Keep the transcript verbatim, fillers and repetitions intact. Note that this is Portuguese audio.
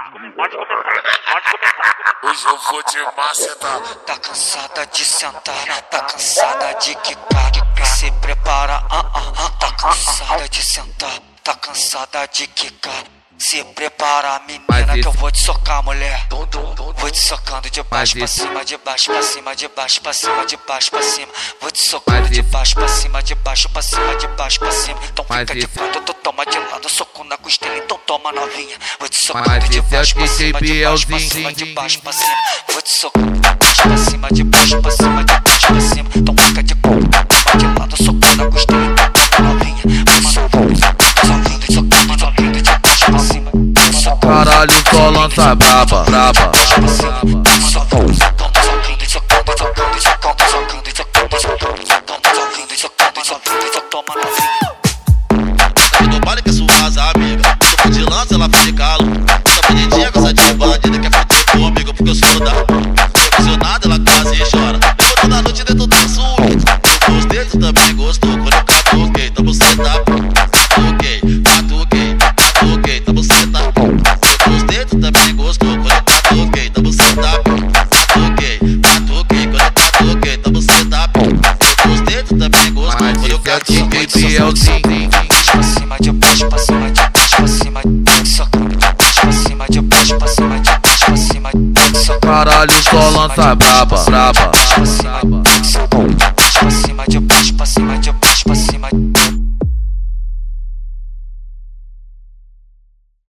Pode começar, pode começar. Hoje eu vou te macetar. Tá cansada de sentar, tá cansada de quicar, que se prepara, ah, ah, ah. Tá cansada de sentar, tá cansada de quicar. Se prepara, menina, que eu vou te socar, mulher. Vou te socando de baixo pra cima, de baixo pra cima, de baixo pra cima, de baixo pra cima. Vou te socando de baixo pra cima, de baixo pra cima, de baixo pra cima. Então fica de canto, tu toma de lado, soco na costela, então toma novinha. Vou te socando de baixo pra cima, de baixo pra cima, de baixo pra cima. Vou te socando de baixo pra cima, de baixo pra cima, de baixo pra cima. Então fica de canto, toma de lado, soco na costela, então toma novinha. Vou te socando, socando, socando, socando de baixo pra cima. Caralho, só lança braba, braba. No baile que é suas amiga, topo de lança, ela faz de calo. Essa bonitinha gosta de bandida, quer foder comigo porque eu sou da. Emocionada, ela quase chora. Eu vou toda noite dentro do suíte. Eu gostei, tu também gostou. Quando eu catuquei, então você tá. Catuquei, catuquei, catuquei, então você tá. Eu gostei, tu também gostou. Quando eu catuquei, então você tá. Catuquei, catuquei, quando eu catuquei, então você tá. Eu gostei, tu também gostou. Quando eu catuquei, pra cima, de baixo pra cima, de baixo pra cima, socando de baixo pra cima, de baixo pra cima, de baixo pra cima, Caralho, só lança braba, braba.